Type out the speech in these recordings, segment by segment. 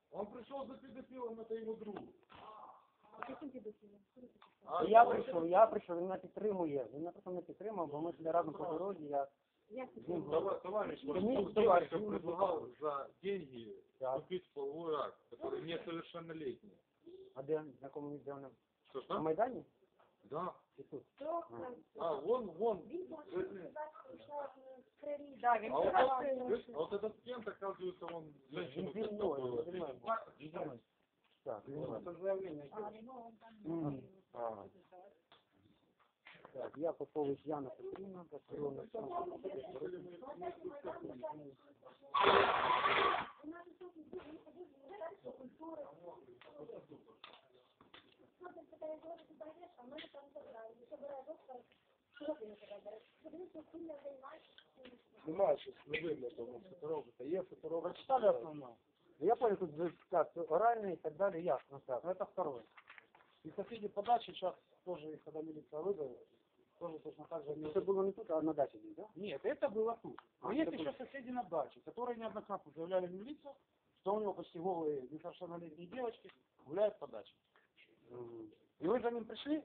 Он пришел за педофилом, это его друг. Я прийшов, він мене підтримує. Він мене просто не підтримав, бо ми сюди разом по дорозі, я з ним Товарищ, девушка предлагал за деньги купить половой акт, который несовершеннолетний. А де? На якому місці вони? Что? На Майдані? Да. Чи тут? А, вон. Да, він А вот этот кент, оказывается, он женщину Він зі мною, зі мною. Так, Это заявление. так, я Попович Яна Петрівна, Катерина. Немає щось, не видно того фоторобота. Є фоторобот. Прочитали основное? Я понял, тут так, оральный и так далее, ясно, так. Но это второе. И соседи по даче сейчас тоже, их, когда милиция выдала, тоже точно так же... Это было не тут, а на даче здесь, да? Нет, это было тут. Но А, есть это еще было. соседи на даче, которые неоднократно заявляли в милицию, что у него почти голые несовершеннолетние девочки гуляют по даче. И вы за ним пришли?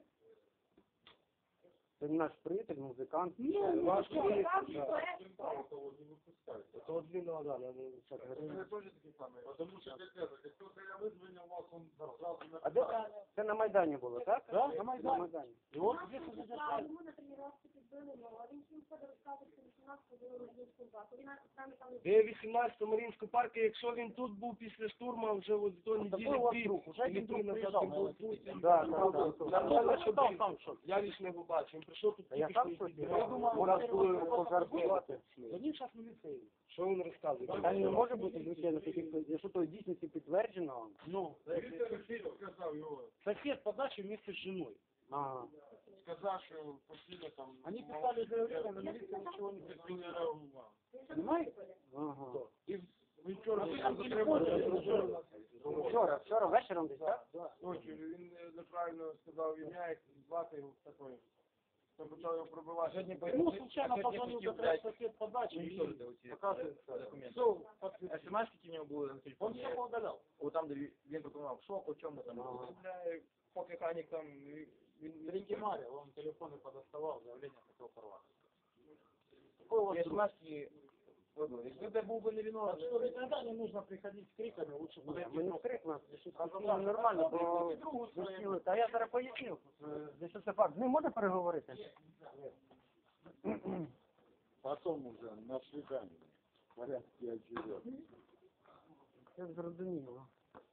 Это наш приятель, музыкант. Ваш приятель, да. Это вот длинного, да, надо тоже такие самые. Потому что как только я вызвонил вас, он сразу на... А це на Майдані було, так? Да, на Майдані. На Майдані. И вот здесь уже держали. Йому на тренировці підбили ногу, він всім ходив розказувати, що 18 було Рождество парку. Він з нами там... Де 18 Маріїнському парку, якщо він тут був після штурму, вже от до неділі дві, Уже один друг назад приїжджав. він був тут. Да, Нормально, що він, я лично його бачив, він прийшов тут А я тільки сам що щось із я думав, у нас були пожартувати. За ним зараз міліція. Що він розказує? Там не може бути, звичайно, якщо то дійсності підтверджено. Ну, сказал его. сосед по даче вместе с женой. Ага. Сказал, что пошли там... Они писали заявление, но милиция ничего не предприняла. Понимаєте? Ага. И вчора Вчора вечором десь, так? ночі він неправильно сказав ім'я, як звати його такої. Хто почав його пробивати. Ну, случайно позвонил как раз сосед по даче, и оказывается, все, СМС, які в нього були на он телефоні, все поудалял. о, там, де він пропонував, що, по чому там, поки механік там, він Принимали, он телефоны подоставал, заявление хотел порвать. СМС-ки, якби де був би не Так виноватий, что никогда не нужно приходить с криками, лучше Ми подойти. не крикнули, нормально, бо висіли. Та я зараз поясню, де що це факт. З ним можна переговорити? Потом уже на свидании. В порядке отживет. Я зрозуміло.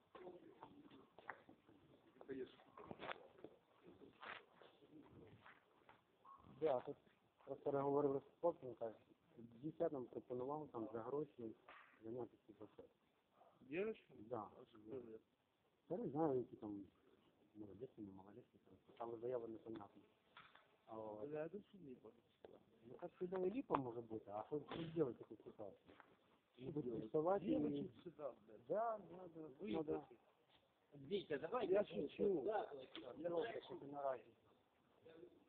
Да, тут просто переговорили з хлопцем, каже, дівчатам пропонував там за гроші зайнятися процесом. дівчинка? Да. Я не знаю, які там молодець, не молодець, але заява непонятна. А от. Ну как всегда и липа может быть, а что сделать в такой ситуации? Будут рисовать и... Да. Надо... Вітя, давай, Я шучу. Я робот, что ты на разе.